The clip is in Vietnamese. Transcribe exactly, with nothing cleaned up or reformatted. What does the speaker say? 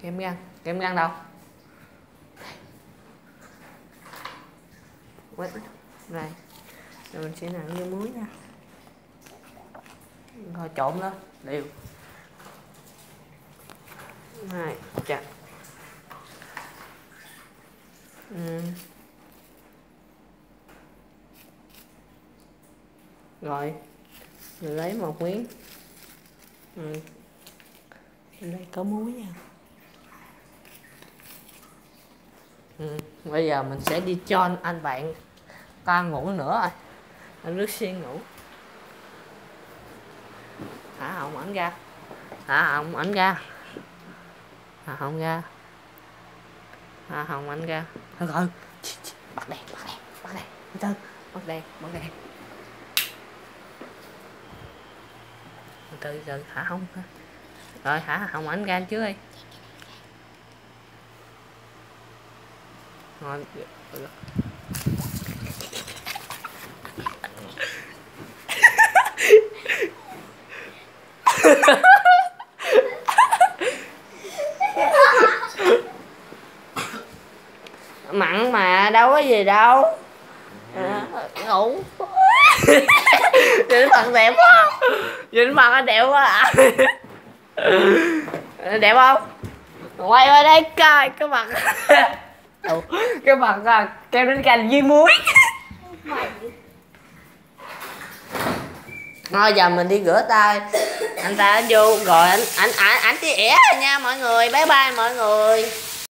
Kem răng, kem răng đâu? Quét này. Rồi mình sẽ nặn vô muối nha. Rồi trộn lên đều. Này, chặt. Ừ. Rồi mình lấy một miếng. Ừ. Đây có muối nha. Ừ. Bây giờ mình sẽ đi cho anh bạn ta ngủ nữa rồi. Anh nước xiên ngủ. Thả họng ảnh ra. Thả họng ảnh ra. Thả họng ra. Thả họng ảnh ra. Thôi rồi. Bắt đèn, bắt đèn, bắt đèn. Từ từ. Bắt đèn, bắt đèn. Từ từ thả họng. Rồi thả họng ảnh ra trước đi. Rồi. Mặn mà đâu có gì đâu. À, ngủ. Nhìn mặt đẹp quá. Nhìn mặt anh đẹp quá à. Đẹp không? Quay qua đây coi cái mặt. Cái mặt à, kem đánh canh với muối. Thôi giờ mình đi rửa tay. Anh ta vô rồi anh anh anh anh tỉa nha mọi người. Bye bye mọi người.